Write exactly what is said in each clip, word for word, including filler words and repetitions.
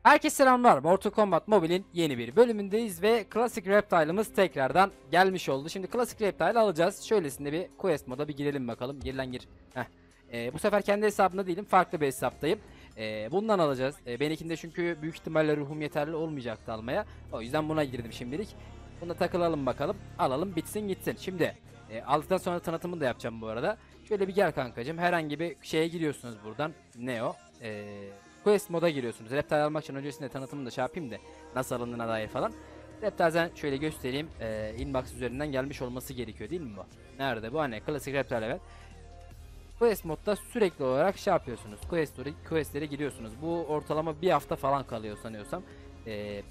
Herkese selamlar. Mortal Kombat Mobile'in yeni bir bölümündeyiz ve klasik Reptile'ımız tekrardan gelmiş oldu. Şimdi klasik Reptile alacağız. Şöylesinde bir quest moda bir girelim bakalım. Gir lan gir. Heh. Ee, bu sefer kendi hesabımda değilim. Farklı bir hesaptayım. Ee, bundan alacağız. Ee, benimkinde çünkü büyük ihtimalle ruhum yeterli olmayacaktı almaya. O yüzden buna girdim şimdilik. Buna takılalım bakalım. Alalım bitsin gitsin. Şimdi e, aldıktan sonra tanıtımını da yapacağım bu arada. Şöyle bir gel kankacığım. Herhangi bir şeye giriyorsunuz buradan. Ne o? Eee... Quest moda giriyorsunuz. Reptile almak için öncesinde tanıtımını da şey yapayım da nasıl alındığına dair falan. Reptile'den şöyle göstereyim. Ee, inbox üzerinden gelmiş olması gerekiyor değil mi bu? Nerede bu? Hani klasik Reptile evet. Quest modda sürekli olarak şey yapıyorsunuz. Quest'lere, questlere giriyorsunuz. Bu ortalama bir hafta falan kalıyor sanıyorsam. Ee,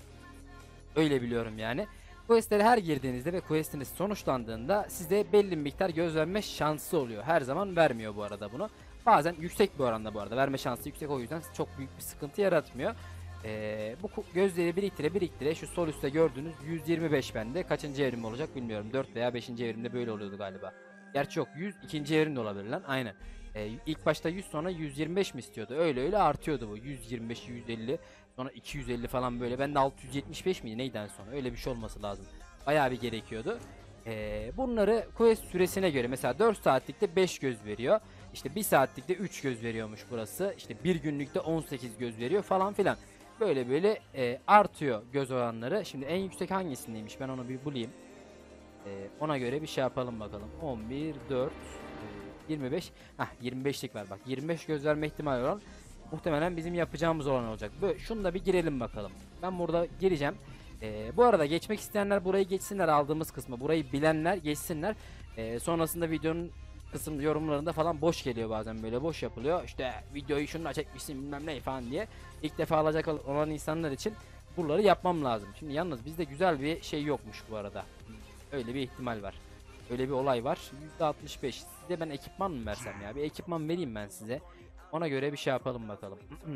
öyle biliyorum yani. Quest'lere her girdiğinizde ve quest'iniz sonuçlandığında size belli bir miktar göz verme şansı oluyor. Her zaman vermiyor bu arada bunu. Bazen yüksek bir oranda bu arada. Verme şansı yüksek, o yüzden çok büyük bir sıkıntı yaratmıyor. Ee, bu gözleri biriktire biriktire şu sol üstte gördüğünüz yüz yirmi beş bende. Kaçıncı evrim olacak bilmiyorum. dört veya beşinci evrimde böyle oluyordu galiba. Gerçi yok, yüz ikinci evrim de olabilir lan. Aynen. Ee, ilk başta yüz, sonra yüz yirmi beş mi istiyordu? Öyle öyle artıyordu bu. yüz yirmi beş, yüz elli, sonra iki yüz elli falan böyle. Bende altı yüz yetmiş beş miydi neyden sonra? Öyle bir şey olması lazım. Bayağı bir gerekiyordu. Ee, bunları quest süresine göre mesela dört saatlikte beş göz veriyor. İşte bir saatlikte üç göz veriyormuş burası. İşte bir günlükte on sekiz göz veriyor falan filan. Böyle böyle e, artıyor göz oranları. Şimdi en yüksek hangisindeymiş ben onu bir bulayım. E, ona göre bir şey yapalım bakalım. on bir, dört, e, yirmi beş. Hah, yirmi beşlik var bak. yirmi beş göz verme ihtimali olan muhtemelen bizim yapacağımız olan olacak. Böyle şunu da bir girelim bakalım. Ben burada gireceğim. E, bu arada geçmek isteyenler burayı geçsinler, aldığımız kısmı. Burayı bilenler geçsinler. E, sonrasında videonun kısım yorumlarında falan boş geliyor, bazen böyle boş yapılıyor. İşte videoyu şununla çekmişsin bilmem ne falan diye. İlk defa alacak olan insanlar için buraları yapmam lazım. Şimdi yalnız bizde güzel bir şey yokmuş bu arada. Öyle bir ihtimal var. Öyle bir olay var. yüzde altmış beş. Size ben ekipman mı versem ya? Bir ekipman vereyim ben size. Ona göre bir şey yapalım bakalım.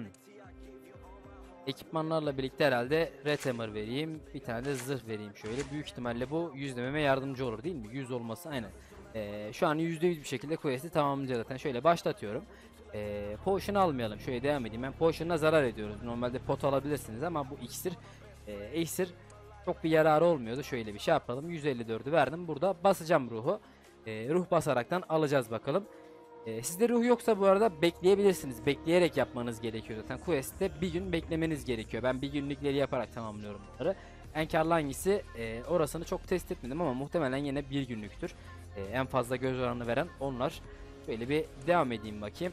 Ekipmanlarla birlikte herhalde Rethammer vereyim. Bir tane de zırh vereyim şöyle. Büyük ihtimalle bu yüzlememe yardımcı olur değil mi? yüz olması aynen. Ee, şu an yüzde yüz bir şekilde quest'i tamamlayacağız zaten. Şöyle başlatıyorum. Ee, potion almayalım. Şöyle devam edeyim. Ben potion'a zarar ediyoruz. Normalde pot alabilirsiniz ama bu iksir, e, iksir çok bir yararı olmuyordu. Şöyle bir şey yapalım. yüz elli dördü verdim. Burada basacağım ruhu. Ee, ruh basaraktan alacağız bakalım. Ee, sizde ruh yoksa bu arada bekleyebilirsiniz. Bekleyerek yapmanız gerekiyor zaten. Quest'te bir gün beklemeniz gerekiyor. Ben bir günlükleri yaparak tamamlıyorum bunları. En karlı hangisi? Ee, orasını çok test etmedim ama muhtemelen yine bir günlüktür. Ee, en fazla göz oranı veren onlar. Böyle bir devam edeyim bakayım.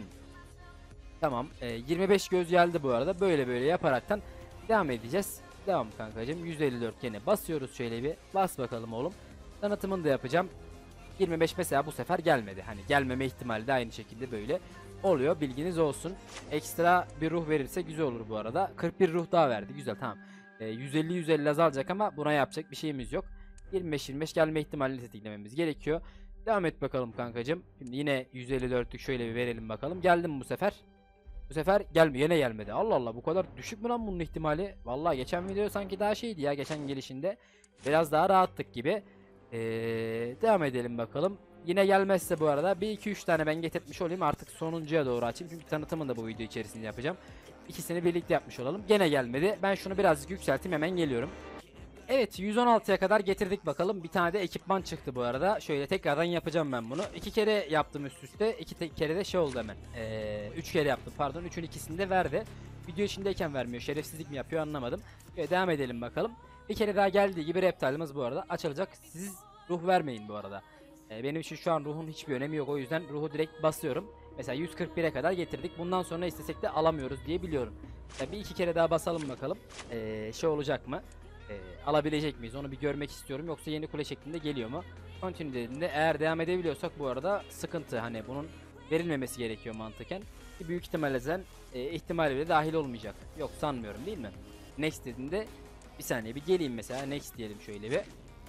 Tamam. Ee, yirmi beş göz geldi bu arada. Böyle böyle yaparaktan devam edeceğiz. Devam kankacığım. yüz elli dört gene basıyoruz, şöyle bir bas bakalım oğlum. Tanıtımını da yapacağım. yirmi beş mesela bu sefer gelmedi. Hani gelmeme ihtimali de aynı şekilde böyle oluyor. Bilginiz olsun. Ekstra bir ruh verirse güzel olur bu arada. kırk bir ruh daha verdi. Güzel, tamam. Ee, yüz elli yüz elli azalacak ama buna yapacak bir şeyimiz yok. yirmi beş yirmi beş gelme ihtimalini tetiklememiz gerekiyor. Devam et bakalım kankacığım. Şimdi yine yüz elli dörtlük şöyle bir verelim bakalım. Geldi mi bu sefer? Bu sefer gelmiyor. Yine gelmedi. Allah Allah, bu kadar düşük mü lan bunun ihtimali? Vallahi geçen video sanki daha şeydi ya, geçen gelişinde. Biraz daha rahattık gibi. Ee, devam edelim bakalım. Yine gelmezse bu arada bir iki üç tane ben getirtmiş olayım, artık sonuncuya doğru açayım. Çünkü tanıtımını da bu video içerisinde yapacağım. İkisini birlikte yapmış olalım. Gene gelmedi. Ben şunu birazcık yükselteyim, hemen geliyorum. Evet, yüz on altıya kadar getirdik bakalım. Bir tane de ekipman çıktı bu arada. Şöyle tekrardan yapacağım ben bunu. İki kere yaptım üst üste. İki kere de şey oldu hemen. Ee, üç kere yaptım pardon. Üçün ikisini de verdi. Video içindeyken vermiyor. Şerefsizlik mi yapıyor anlamadım. Şöyle devam edelim bakalım. Bir kere daha geldiği gibi Reptile'ımız bu arada açılacak. Siz ruh vermeyin bu arada. Ee, benim için şu an ruhun hiçbir önemi yok. O yüzden ruhu direkt basıyorum. Mesela yüz kırk bire kadar getirdik. Bundan sonra istesek de alamıyoruz diye biliyorum. Yani bir iki kere daha basalım bakalım. Ee, şey olacak mı? Ee, alabilecek miyiz? Onu bir görmek istiyorum. Yoksa yeni kule şeklinde geliyor mu? Continue dediğinde eğer devam edebiliyorsak bu arada sıkıntı. Hani bunun verilmemesi gerekiyor mantıken. Ki büyük ihtimalle zaten e, ihtimali bile dahil olmayacak. Yok sanmıyorum, değil mi? Next dediğinde bir saniye bir geleyim mesela. Next diyelim şöyle bir.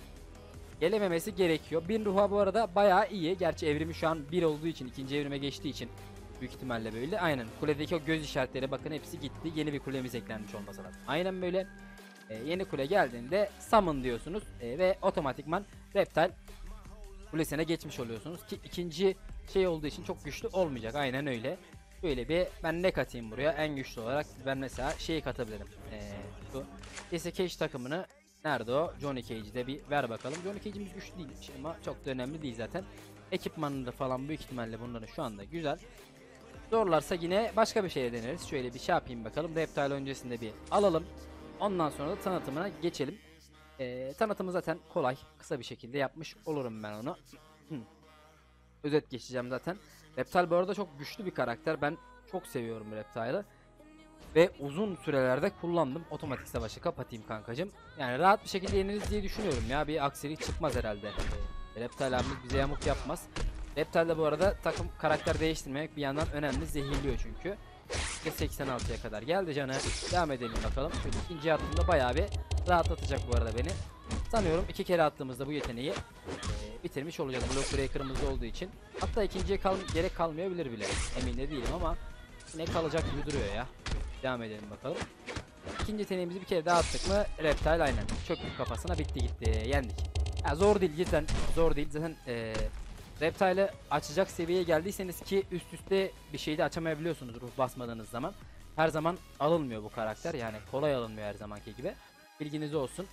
Gelememesi gerekiyor. Bin ruha bu arada bayağı iyi. Gerçi evrimi şu an bir olduğu için, ikinci evrime geçtiği için büyük ihtimalle böyle. Aynen. Kuledeki o göz işaretleri bakın hepsi gitti. Yeni bir kulemiz eklenmiş olması lazım. Aynen böyle. Ee, yeni kule geldiğinde summon diyorsunuz ee, ve otomatikman Reptile kulesine geçmiş oluyorsunuz ki ikinci şey olduğu için çok güçlü olmayacak. Aynen öyle. Şöyle bir ben ne katayım buraya en güçlü olarak ben mesela şeyi katabilirim. Ee, şu Jesse Cage takımını nerede o? Johnny Cage'de bir ver bakalım. Johnny Cage'imiz güçlü değilmiş ama çok da önemli değil zaten. Ekipmanları falan büyük ihtimalle bunların şu anda güzel. Zorlarsa yine başka bir şeye deneriz. Şöyle bir şey yapayım bakalım. Reptile öncesinde bir alalım. Ondan sonra da tanıtımına geçelim. Ee, tanıtımı zaten kolay. Kısa bir şekilde yapmış olurum ben onu. Özet geçeceğim zaten. Reptile bu arada çok güçlü bir karakter. Ben çok seviyorum Reptile'ı. Ve uzun sürelerde kullandım. Otomatik savaşı kapatayım kankacım. Yani rahat bir şekilde yeniriz diye düşünüyorum ya. Bir aksilik çıkmaz herhalde. Ee, Reptile abimiz bize yamuk yapmaz. Reptile'de bu arada takım karakter değiştirmek bir yandan önemli. Zehirliyor çünkü. seksen altıya kadar geldi canı. Devam edelim bakalım. Şöyle ikinci attığımda bayağı bir rahatlatacak bu arada beni. Sanıyorum iki kere attığımızda bu yeteneği e, bitirmiş olacağız. Block breaker'ımızda olduğu için. Hatta ikinciye kal gerek kalmayabilir bile. Emin de değilim ama yine kalacak gibi duruyor ya. Devam edelim bakalım. İkinci yeteneğimizi bir kere daha attık mı Reptile aynen. Çöktük kafasına, bitti gitti. Yendik. Ya zor değil cidden. Zor değil. Zaten e, Reptile'ı açacak seviyeye geldiyseniz ki üst üste bir şeyi de açamayabiliyorsunuz ruh basmadığınız zaman. Her zaman alınmıyor bu karakter. Yani kolay alınmıyor her zamanki gibi. Bilginiz olsun.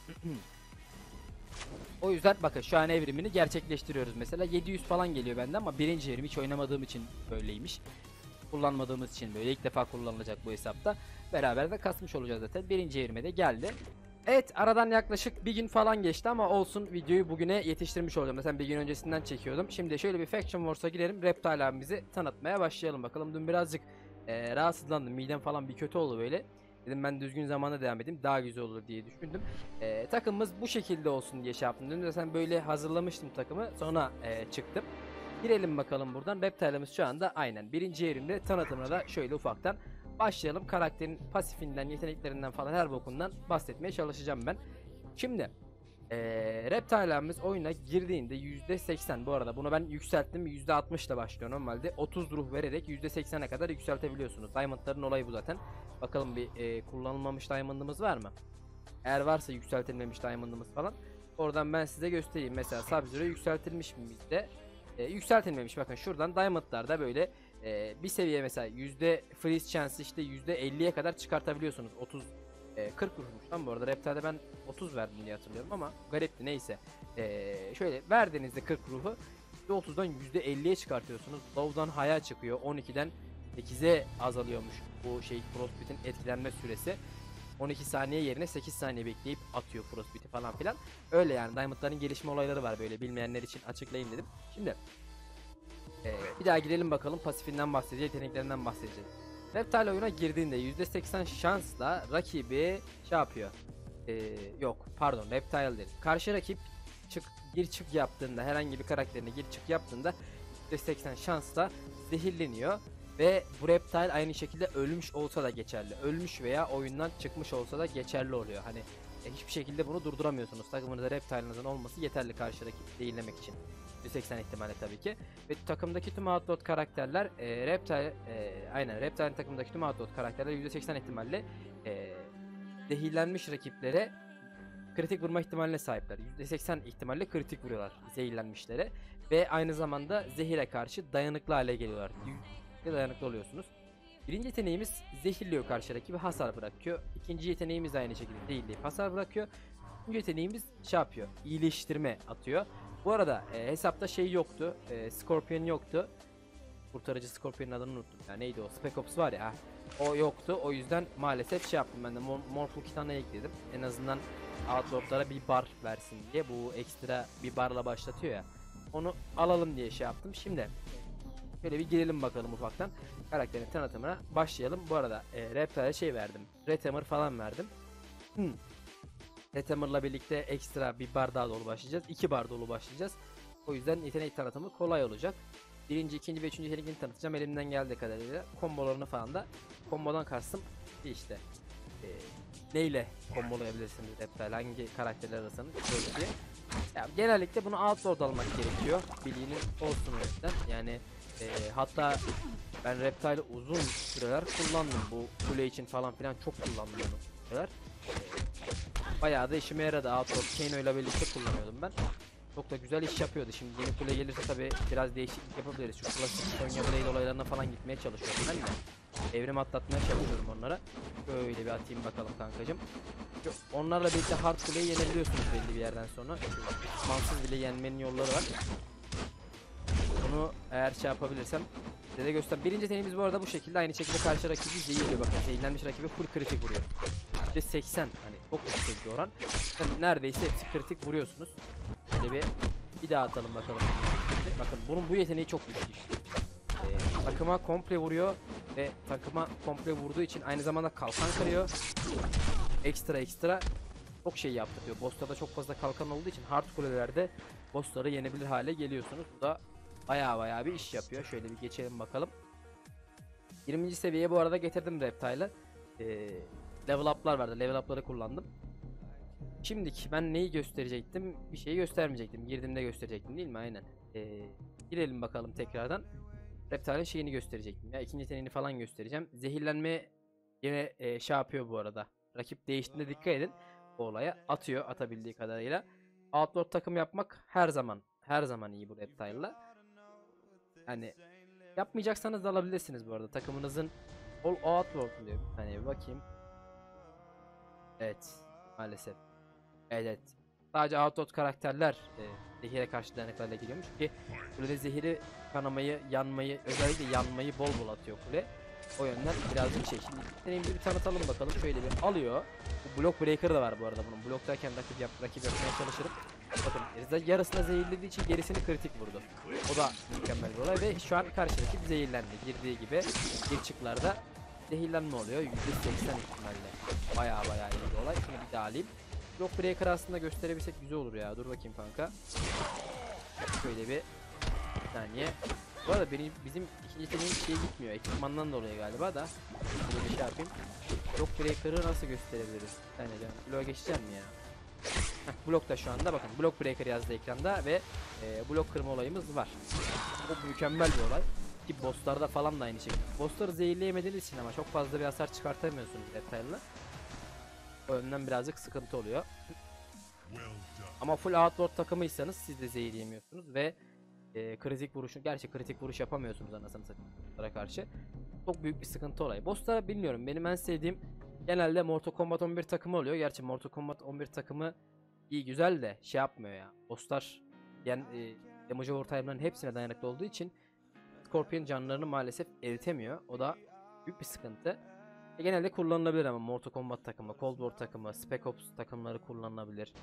O yüzden bakın şu an evrimini gerçekleştiriyoruz mesela. yedi yüz falan geliyor benden ama birinci evrim hiç oynamadığım için böyleymiş. Kullanmadığımız için böyle ilk defa kullanılacak bu hesapta. Beraber de kasmış olacağız zaten. Birinci evrime de geldi. Evet, aradan yaklaşık bir gün falan geçti ama olsun, videoyu bugüne yetiştirmiş olacağım. Mesela bir gün öncesinden çekiyordum. Şimdi şöyle bir Faction Wars'a girelim. Reptile abimizi tanıtmaya başlayalım bakalım. Dün birazcık e, rahatsızlandım. Midem falan bir kötü oldu böyle. Dedim ben düzgün zamanda devam edeyim. Daha güzel olur diye düşündüm. E, takımımız bu şekilde olsun diye şey yaptım. Dün de sen böyle hazırlamıştım takımı. Sonra e, çıktım. Girelim bakalım buradan. Reptile'ımız şu anda aynen birinci yerimde. Tanıtımına da şöyle ufaktan başlayalım. Karakterin pasifinden, yeteneklerinden falan her bokundan bahsetmeye çalışacağım ben. Şimdi ee, Reptile'ımız oyuna girdiğinde yüzde seksen, bu arada bunu ben yükselttim, yüzde altmış ile başlıyor normalde. otuz ruh vererek yüzde seksene kadar yükseltebiliyorsunuz. Diamondların olayı bu zaten. Bakalım bir e, kullanılmamış diamondımız var mı? Eğer varsa yükseltilmemiş diamondımız falan. Oradan ben size göstereyim. Mesela Sub-Zero yükseltilmiş mi bizde? E, yükseltilmemiş. Bakın şuradan diamondlarda böyle e, bir seviye mesela yüzde freeze chance işte yüzde elliye kadar çıkartabiliyorsunuz. otuz e, kırk vurmuş lan bu arada. Reptile'de ben otuz verdim diye hatırlıyorum ama garipti, neyse. E, şöyle verdiğinizde kırk ruhu yüzde otuzdan yüzde elliye çıkartıyorsunuz. Low'dan high'a çıkıyor. on ikiden sekize azalıyormuş bu şey Frostbite'in etkilenme süresi. on iki saniye yerine sekiz saniye bekleyip atıyor Frostbite'i falan filan. Öyle yani, Diamond'ların gelişme olayları var, böyle bilmeyenler için açıklayayım dedim. Şimdi ee, bir daha girelim bakalım, pasifinden bahsedeceğiz, yeteneklerinden bahsedeceğiz. Reptile oyuna girdiğinde yüzde seksen şansla rakibi şey yapıyor. Ee, yok pardon, Reptile değil. Karşı rakip çık gir çık yaptığında, herhangi bir karakterine gir çık yaptığında yüzde seksen şansla zehirleniyor. Ve bu Reptile aynı şekilde ölmüş olsa da geçerli. Ölmüş veya oyundan çıkmış olsa da geçerli oluyor. Hani e, hiçbir şekilde bunu durduramıyorsunuz. Takımınızda Reptile'ınızın olması yeterli karşı rakip zehirlemek için. yüzde seksen ihtimalle tabii ki. Ve takımdaki tüm outlaw karakterler e, Reptile e, aynen Reptile'in takımdaki tüm outlaw karakterler yüzde seksen ihtimalle e, zehirlenmiş rakiplere kritik vurma ihtimaline sahipler. yüzde seksen ihtimalle kritik vuruyorlar zehirlenmişlere. Ve aynı zamanda zehire karşı dayanıklı hale geliyorlar. Dayanıklı oluyorsunuz. Birinci yeteneğimiz zehirliyor karşı rakibi, hasar bırakıyor. İkinci yeteneğimiz de aynı şekilde zehirleyip hasar bırakıyor. Üçüncü yeteneğimiz şey yapıyor, iyileştirme atıyor. Bu arada e, hesapta şey yoktu, e, Scorpion yoktu. Kurtarıcı Scorpion'un adını unuttum ya, neydi o, Spec Ops var ya, o yoktu. O yüzden maalesef şey yaptım, ben de Mor Morphle Kitan'a ekledim. En azından Outlord'lara bir bar versin diye, bu ekstra bir barla başlatıyor ya. Onu alalım diye şey yaptım. Şimdi şöyle bir girelim bakalım ufaktan. Karakterin tanıtımına başlayalım. Bu arada e, Reptile'e şey verdim. Rethammer falan verdim. Hmm. Rethammer'la birlikte ekstra bir bar daha dolu başlayacağız. İki bar dolu başlayacağız. O yüzden yetenek tanıtımı kolay olacak. Birinci, ikinci ve üçüncü yeteneğini tanıtacağım. Elimden geldiği kadarıyla kombolarını falan da, kombodan kastım işte e, neyle kombolayabilirsiniz Reptile, hangi karakterler arasında böyle diye. Ya, genellikle bunu Outlord almak gerekiyor. Bilginiz olsun o yüzden. Yani e, hatta ben Reptile'ı uzun süreler kullandım. Bu kule için falan filan çok kullandım onu. E, bayağı da işime yaradı. Outlord Kano ile birlikte kullanıyordum ben. çok da güzel iş yapıyordu. Şimdi yeni kule gelirse tabi biraz değişiklik yapabiliriz. Şu klasik Sonya Blade olaylarına falan gitmeye çalışıyorum ben de. Evrim atlatmaya çalışıyorum onlara. Böyle bir atayım bakalım kankacım. Onlarla birlikte hard kuleyi yenebiliyorsunuz belli bir yerden sonra. Mansız bile yenmenin yolları var. Bunu eğer şey yapabilirsem size de göster. Birinci tenimiz bu arada bu şekilde, aynı şekilde karşı rakibi zehirliyor. Bakın zehirlenmiş rakibi full kritik vuruyor. İşte seksen, hani çok yüksek bir oran. Yani neredeyse hepsi kritik vuruyorsunuz. Böyle bir bir daha atalım bakalım. Bakın bunun bu yeteneği çok güçlü işte. Ee, takıma komple vuruyor ve takıma komple vurduğu için aynı zamanda kalkan kırıyor. Ekstra ekstra çok şey yaptırıyor. Boss'larda çok fazla kalkan olduğu için hard kulelerde boss'ları yenebilir hale geliyorsunuz. Bu da baya baya bir iş yapıyor. Şöyle bir geçelim bakalım. yirminci seviyeye bu arada getirdim Reptile'ı. Ee, level up'lar vardı. Level up'ları kullandım. Şimdiki ben neyi gösterecektim? Bir şeyi göstermeyecektim. Girdiğimde gösterecektim değil mi? Aynen. Ee, girelim bakalım tekrardan. Reptile'ın şeyini gösterecektim. Ya ikinci yeteneğini falan göstereceğim. Zehirlenme yine e, şey yapıyor bu arada. Rakip değiştiğinde dikkat edin. Bu olaya atıyor atabildiği kadarıyla. Outlord takım yapmak her zaman her zaman iyi bu Reptile'la. Yani yapmayacaksanız da alabilirsiniz bu arada. Takımınızın All Outlord diyor. Hani bir bakayım. Evet. Maalesef. Evet. Sadece Outlord karakterler e, zehire karşı dayanıklarla geliyormuş ki kulede zehiri, kanamayı, yanmayı, özellikle yanmayı bol bol atıyor kule. O yönden birazcık şey. Şimdi deneyimizi bir tanıtalım bakalım. Şöyle bir alıyor. Bu block breaker da var bu arada bunun. Bloktayken rakip, yap, rakip yapmaya çalışırım. Bakın yarısına zehirlediği için gerisini kritik vurdu. O da mükemmel bir olay ve şu an karşı rakip zehirlendi. Girdiği gibi ilk çıklarda zehirlenme oluyor. yüzde seksen ihtimalle. Baya baya iyi bir olay. Şunu bir daha alayım. Block breaker aslında gösterebilsek güzel olur ya. Dur bakayım kanka. Şöyle bir, bir saniye. Bu arada benim, bizim ikinci yeteneğim şey gitmiyor. Ekipmandan dolayı galiba da. Böyle bir şey yapayım. Block breaker'ı nasıl gösterebiliriz? Bir tane canım. Block'a geçeceğim mi ya? Heh, blok da şu anda bakın. Block breaker yazdı ekranda ve e, blok kırma olayımız var. Bu mükemmel bir olay. Ki bosslarda falan da aynı şekilde. Bossları zehirleyemediğiniz için ama çok fazla bir hasar çıkartamıyorsunuz detaylı. O yönden birazcık sıkıntı oluyor. Ama full outlord takımıysanız siz de zehirleyemiyorsunuz ve e, kritik vuruşu, gerçi kritik vuruş yapamıyorsunuz anasını satayım karşı. Çok büyük bir sıkıntı olayı. Bosslara bilmiyorum, benim en sevdiğim genelde Mortal Kombat on bir takımı oluyor. Gerçi Mortal Kombat on bir takımı iyi güzel de şey yapmıyor ya. Bosslar yani e, damage overtime'ların hepsine dayanıklı olduğu için Scorpion canlarını maalesef eritemiyor. O da büyük bir sıkıntı. E, genelde kullanılabilir ama Mortal Kombat takımı, Cold War takımı, Spec Ops takımları kullanılabilir.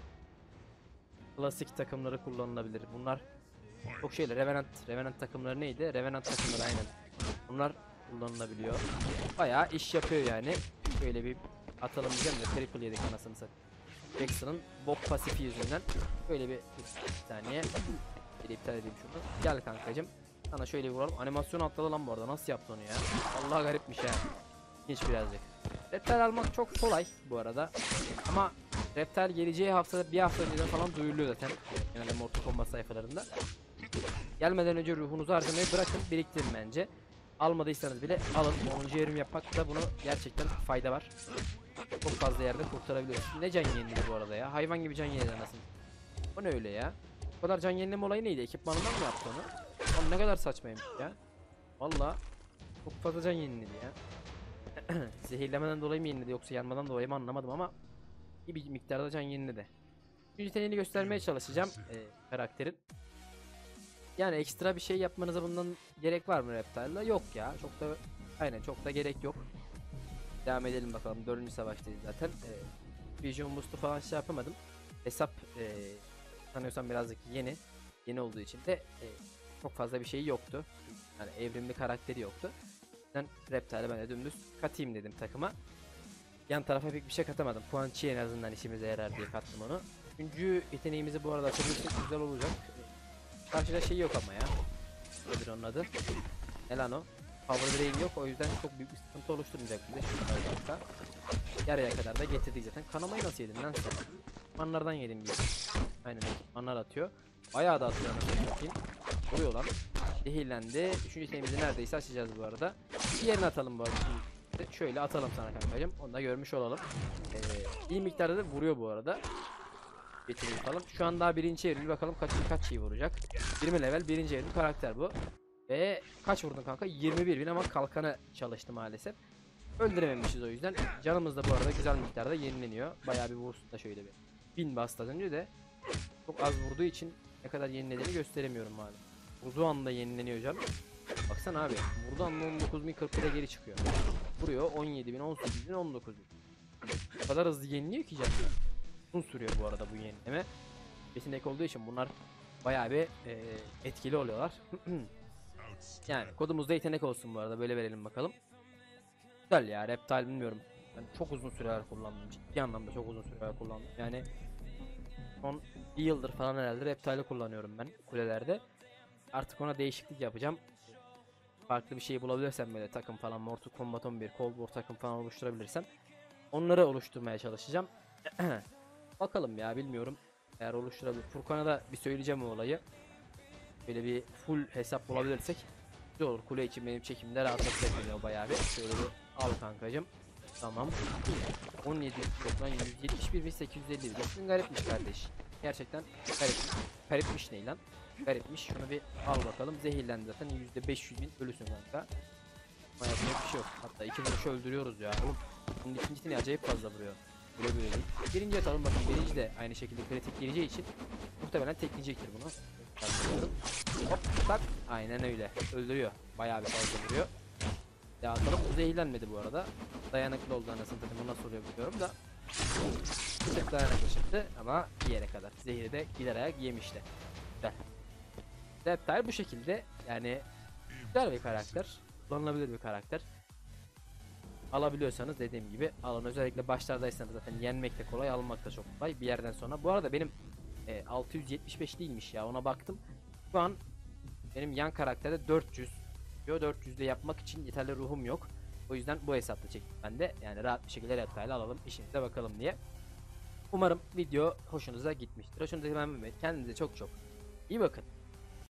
Klasik takımları kullanılabilir. Bunlar çok şeyler. Revenant, Revenant takımları neydi? Revenant takımları aynen. Bunlar kullanılabiliyor. Bayağı iş yapıyor yani. Şöyle bir atalım diyeceğim de triple yedik anasını satayım. Jackson'ın bok pasifi yüzünden. Böyle bir, bir saniye. Bir iptal edeyim şunu. Gel kankacım. Sana şöyle bir vuralım. Animasyon atladı lan bu arada. Nasıl yaptı onu ya? Allah garipmiş ya. Hiç birazcık. Reptile almak çok kolay bu arada. Ama Reptile geleceği haftada bir hafta önceden falan duyuruluyor zaten. Yani Mortal Kombat sayfalarında. Gelmeden önce ruhunuzu harcamayı bırakın, biriktirin bence. Almadıysanız bile alın. onuncu evrim yapmakta bunu gerçekten fayda var. Çok fazla yerde kurtarabiliyorsunuz. Ne can yenildi bu arada ya? Hayvan gibi can yenildi anasını. O ne öyle ya? Bu kadar can yenileme olayı neydi? Ekipmanından mı yaptı onu? Oğlum ne kadar saçmaymış ya. Valla çok fazla can yenildi ya. Zehirlemeden dolayı mı yenildi yoksa yanmadan dolayı mı anlamadım ama iyi bir miktarda can yenildi. Üçüncü yeteneğini göstermeye çalışacağım e, karakterin. Yani ekstra bir şey yapmanıza bundan gerek var mı Reptile'la? Yok ya. Çok da aynen çok da gerek yok. Devam edelim bakalım. Dördüncü savaştayız zaten. Ee, Vision Boost'u falan şey yapamadım. Hesap e, sanıyorsam birazcık yeni. Yeni olduğu için de e, çok fazla bir şey yoktu. Yani evrimli karakteri yoktu. Ben Reptile'e ben de dümdüz katayım dedim takıma. Yan tarafa pek bir şey katamadım. Puançı en azından işimize yarar diye kattım onu. Üçüncü yeteneğimizi bu arada açabilirsek güzel olacak. Karşıda şey yok ama ya. Nedir onun adı? Ne lan o? Power Drain yok, o yüzden çok büyük bir sıkıntı oluşturmayacak bize. Şurada yarıya kadar da getirdik zaten. Kanamayı nasıl yedin lan sen? Manlardan yedim gibi. Aynen, manlar atıyor. Bayağı da atıyor anasını satayım. Vuruyor lan. Zehirlendi. Üçüncü yeteneğimizi neredeyse açacağız bu arada. Diğerini atalım bu arada. Şimdi şöyle atalım sana kankacım. Onu da görmüş olalım. Ee, iyi miktarda da vuruyor bu arada. Getirelim bakalım. Şu an daha birinci evrim, bakalım kaç kaç şey vuracak. yirmi level birinci evrim karakter bu. Ve kaç vurdun kanka? yirmi bir bin ama kalkanı çalıştı maalesef. Öldürememişiz o yüzden. Canımız da bu arada güzel miktarda yenileniyor. Bayağı bir vursun da şöyle bir. bin bastı az önce de. Çok az vurduğu için ne kadar yenilediğini gösteremiyorum maalesef. Vurduğu anda yenileniyor can. Baksana abi. Vurduğu anda on dokuz bin kırk bire geri çıkıyor. Vuruyor on yedi bin, on sekiz bin, on dokuz bin. O kadar hızlı yeniliyor ki canım. Uzun sürüyor bu arada bu yenileme. Yetenek olduğu için bunlar bayağı bir e, etkili oluyorlar. Yani kodumuzda yetenek olsun bu arada, böyle verelim bakalım. Güzel ya, Reptile bilmiyorum. Ben çok uzun süreler kullandım. Ciddi anlamda çok uzun süreler kullandım. Yani son bir yıldır falan herhalde Reptile'ı kullanıyorum ben kulelerde. Artık ona değişiklik yapacağım. Farklı bir şey bulabilirsem böyle takım falan, Mortal Kombat on bir, Cold War takım falan oluşturabilirsem onları oluşturmaya çalışacağım. Bakalım ya, bilmiyorum. Eğer oluşturabilir. Furkan'a da bir söyleyeceğim o olayı. Böyle bir full hesap bulabilirsek güzel olur. Kule için benim çekimde rahatlatacak oluyor bayağı bir. Şöyle bir al kankacım. Tamam. on yedi doksan yüz yetmiş bir bin sekiz yüz elli. Bakın garipmiş kardeş. Gerçekten garipmiş. Garipmiş ne lan? Garipmiş. Şunu bir al bakalım. Zehirlendi zaten. yüzde beş yüz bin ölüsün kanka. Ama yapacak bir şey yok. Hatta iki vuruşu öldürüyoruz ya. Oğlum bunun ikincisini acayip fazla vuruyor. Böyle böyle değil. Birinci atalım bakın. Birinci de aynı şekilde kritik gireceği için muhtemelen tekleyecektir bunu. Hop tak. Aynen öyle. Öldürüyor. Bayağı bir fazla vuruyor. Ya atalım. Bu zehirlenmedi bu arada. Dayanıklı oldu anasını satayım. Bu nasıl oluyor bilmiyorum da. Bir tek dayanıklı çıktı ama bir yere kadar. Zehri de gider ayak yemişti. Güzel. Reptile bu şekilde. Yani güzel bir karakter. Kullanılabilir bir karakter. Alabiliyorsanız dediğim gibi alın. Özellikle başlardaysanız zaten yenmek de kolay, almak da çok kolay bir yerden sonra. Bu arada benim e, altı yüz yetmiş beş değilmiş ya, ona baktım. Şu an benim yan karakterde dört yüz. dört yüzde yapmak için yeterli ruhum yok. O yüzden bu hesapta çektim ben de. Yani rahat bir şekilde Reptile'ı alalım, işimize bakalım diye. Umarım video hoşunuza gitmiştir. Hoşunuza gitmeyi, kendinize çok çok iyi bakın.